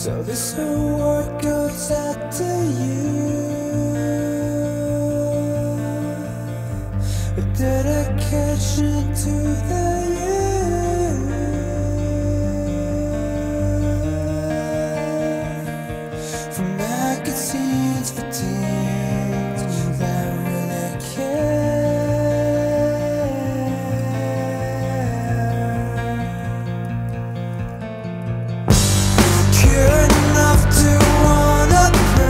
So this award goes out to you, with dedication to the youth, from magazines for teens that really care enough to wanna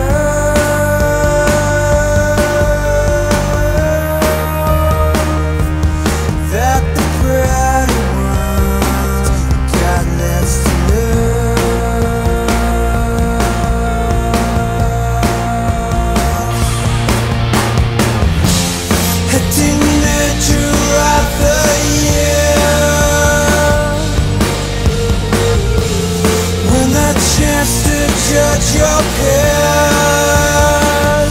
prove that the proud ones got less to lose. A teenager of the year, when the chance to judge your peers.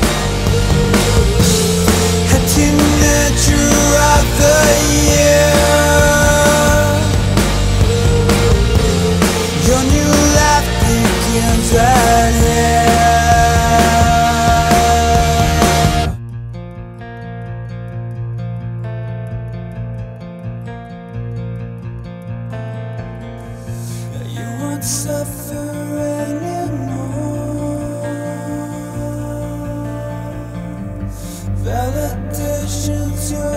A teenager of the year, your new life begins right here. You won't suffer anymore. Validation's your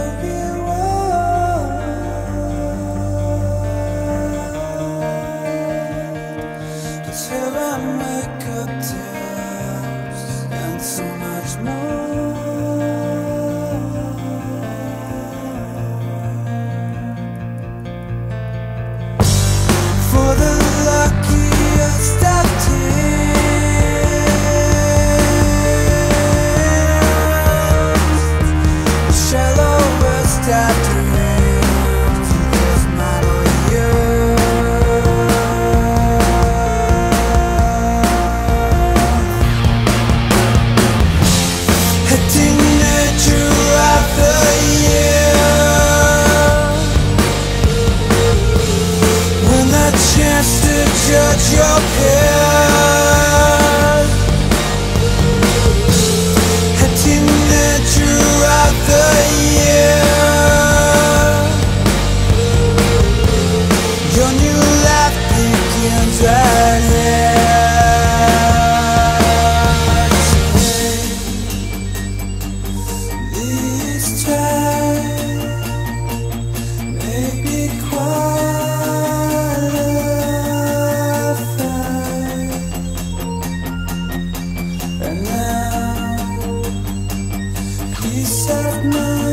reward. 'Cause here I make up deals and so much more. For the luckiest of teens, shallowest of dreams, this model year. A teenager of the year, when the chance to judge your peers. A teenager of the year, your new life begins right here. These times may be qualified, and now peace of mind.